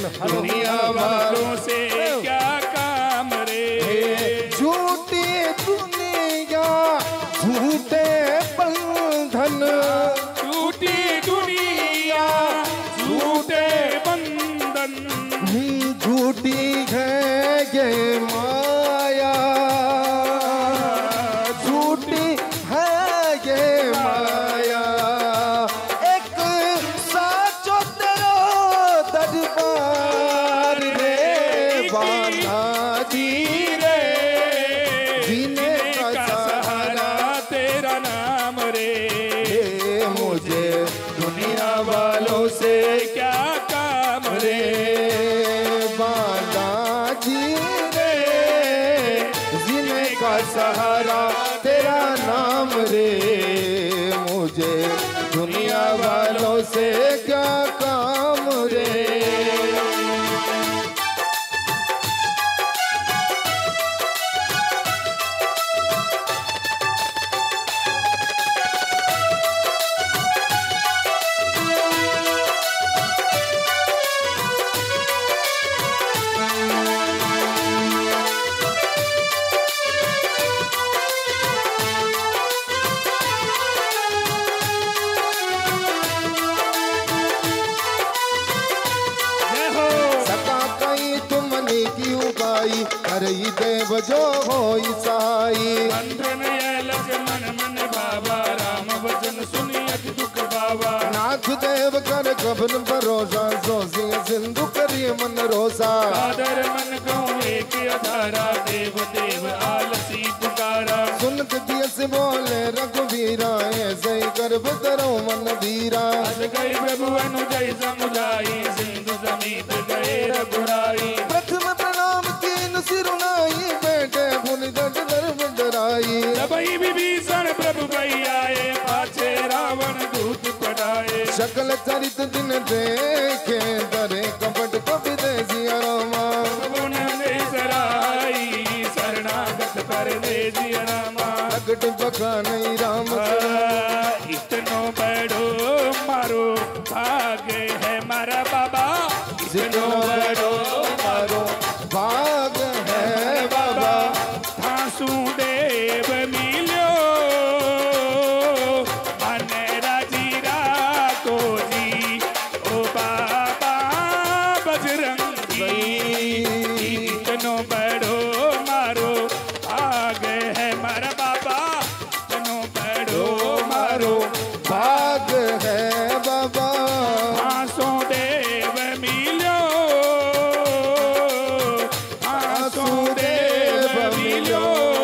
दुनिया वालों से क्या काम रे। झूठी दुनिया झूठे बंधन, झूठी दुनिया झूठे बंधन, झूठी है ये माया, झूठी है ये माया। एक साचो तेरो दरबार रे बाला जी रे, जीने का सहारा तेरा नाम रे। मुझे दुनिया वालों से क्या काम रे। बाला जी रे, जीने का सहारा तेरा नाम रे। मुझे दुनिया वालों से क्या काम रे। हरई देव जो हो ईसाई, बंधन लक्ष्मण मन बाबा, राम वचन सुनियत दुख बाबा। नाथ देव कर कबन भरोसा, सोसी सिंधु करिए मन रोसा। आदर मन को एक अधारा, देव देव आलसी पुकारा। सुनत दियस बोले रघुवीरा, ऐसे ही कर बतरो मन धीरा। अस गई प्रभु अनुजय समुदाई, सिंधु समीप गए रघुराई। प्रथम प्रणाम कीन सिरुनाई, बेटे भुनि दंड धर्म डराई। सबई विभीषण प्रभु भई आए, पाछे रावण दूत पढ़ाए। शकल चरित दिन देखे, दरे कपट कपि देसिया रामा। गुण ने सराई, शरणागत कर दे जिया रामा। प्रगट बका नहीं राम, इतनो बड़ो मारो भाग्य है मारा बाबा। इतनो बड़ो मारो भाग है बाबा। वासुदेव मिलो मन राजीरा को जी, ओ बाबा बजरंगी। इतनो बड़ो मारो भाग है मारा बाबा, इतनो बड़ो मारो भाग है बाबा। वासुदेव मिलो, वासुदेव मिलो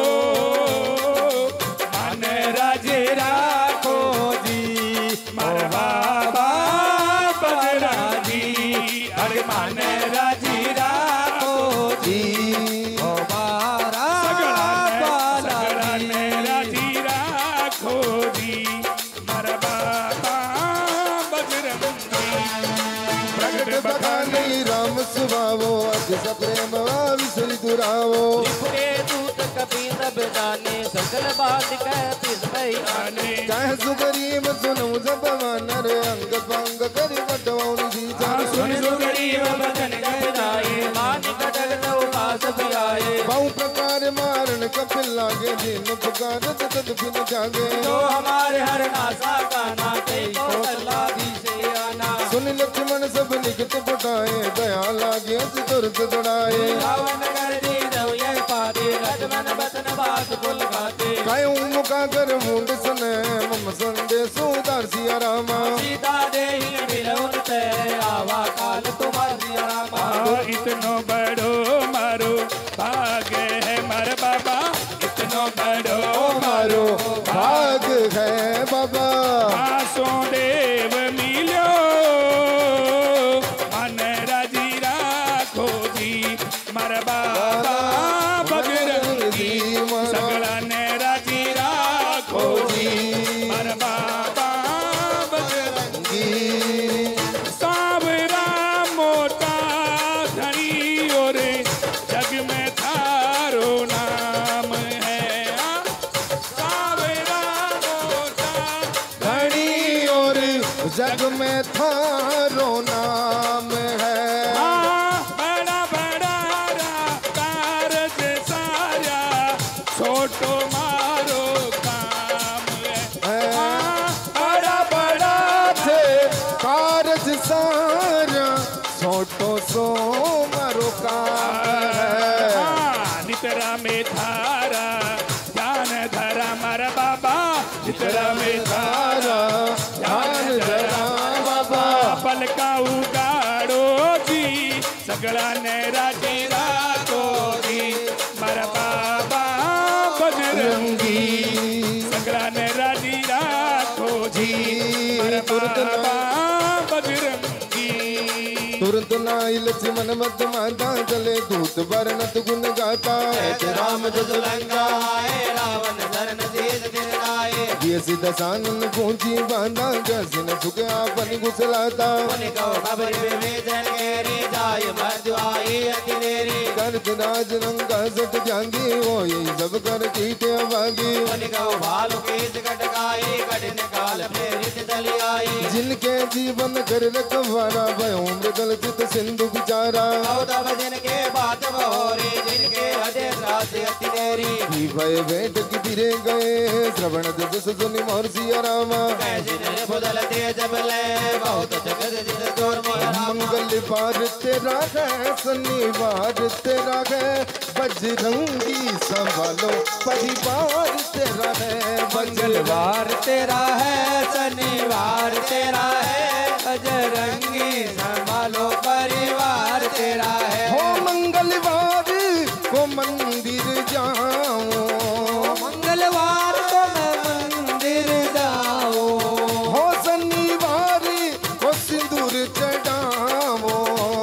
मन राजे राखो जी, मर बाबा बजराजी। अरे मन राजी राखो जी, ओ बारा सगड़ा ने राजी राखो जी, मर बाबा बजरंगी। प्रगट बका नहीं राम सुभावो, अज सप्रेम विसरी दुरावो। त्रिपुरे दूत कबीर बदाने, सकल बालिक पिस भई आने। कह सुगरीब सुनु जब वानर, अंग भंग करि बटवाउन जी जान। सुन सुगरीव बदन गहराए, मान कटक नौ पास आए। बहु प्रकार मारन कपिल लागे, दिन पुकार तद बिन जागे। जो हमारे हर नासा का नाते, को अल्लाह दी से आना। सुन लक्ष्मण सब निकट पटाए, दया लागे तुरत दौड़ाए। रावण कर दी दव ये पादे, लक्ष्मण बचन बात बोल गाते। कायू मुका कर मुंड सने, मम संदेश उदार सिया रामा। सीता देहि मिलउन ते, आवा काल तुम्हार सिया रामा। इतनो बड़ो मारो भाग्य है मर बाबा, इतनो बड़ो मारो भाग है बाबा। वासुदेव मिलो मन राजी राखो जी, मर बाबा बजरंगी। सगड़ा ने राजी राखो जी, मर बाबा बजरंगी। सावरा मोटा धनी और जग में थारो नाम है। सावरा मोटा धनी और जग में थारो नाम है। छोटो सो मारो काम है। नितरा में थारा ध्यान धरा मारा बाबा, नितरा में थारा ध्यान धरा बाबा। पलका उगाड़ो जी सगड़ा ने राजी राखो जी मारा बाबा बजरंगी, सगड़ा ने राजी राखो जी मारा बाबा बजरंगी। तुरंत नाई लक्ष्मण मत माता चले दूत वर्णत गुण गाता। राम दुलंगा आए रावण धरन शीस दिनाए। ये सीधा सानन पहुंची बांधा जैसे न झुके आपन गुसलाता। खबर विवेचन केरी जाय मर्द आई अति देरी। करत राज रंगा सट जांगी वो यही सब कर कीटे अभागी। भालू केस कटकाई कठिन काल प्रेरित चली आई। जिनके जीवन कर रखवारा भयो मृदल चित सिंधु बिचारा। जिनके बात बहोरी जिनके हृदय त्रास अति देरी। भय भेंट की बिरे गए श्रवण दिवस सुनि मोर सिया रामा। बदल तेज बले बहुत जगत जित जोर मोर मंगल पार तेरा है शनिवार तेरा है बजरंगी संभालो परिवार तेरा है। मंगलवार तेरा है शनिवार तेरा है बजरंगी संभालो परिवार तेरा है। हो मंगलवार को मंदिर जाओ, मंगलवार को मैं मंदिर जाओ। हो शनिवार को सिंदूर चढ़ाओ,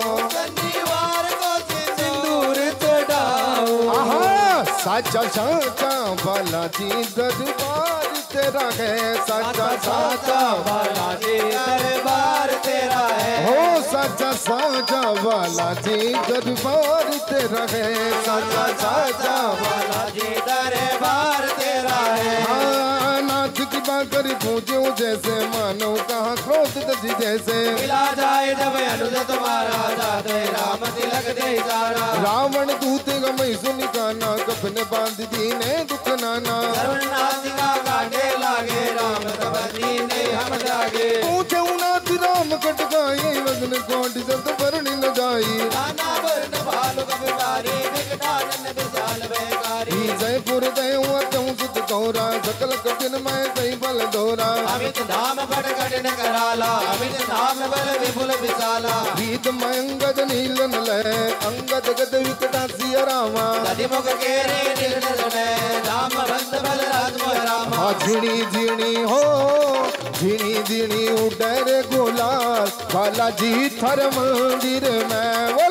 शनिवार को सिंदूर चढ़ाओ। आहा साचा साचा बालाजी दरबार तेरा है। साचा साचा बालाजी दरबार तेरा है। हो साचा साचा बालाजी दरबार तेरा है। साचा साचा बालाजी दरबार तेरा है। हाँ नाथ की बात करी पूछो जैसे मानो कहाँ क्रोध दजी जैसे। मिला जाए जब अनुज तुम्हारा जाते राम तिलक दे सारा। रावण दूत गमई सुनि काना कफन बांध दीने दुख नाना। सर्वनाशिका काटे लागे राम तबती ने हम जागे। पूछे नाथ राम कटकाई वजन कोट जत भरणी न जाई। नाना वर्ण भालु कविवारी विकटानन विशाल बेकारी। जयपुर दयु अतौ सुत गौरा सकल कठिन मैं कई बल दौरा। अमित धाम बड़ कठिन कराला अमित धाम बल विपुल विशाला। गीत मैं अंगद नीलन लय अंगद गद विकटा सिया रामा। मुख केरी निर्णय राम बंद बल राज रामा। झिणी झिणी हो झिणी झिणी उडर गुलाल बालाजी थर मंदिर में।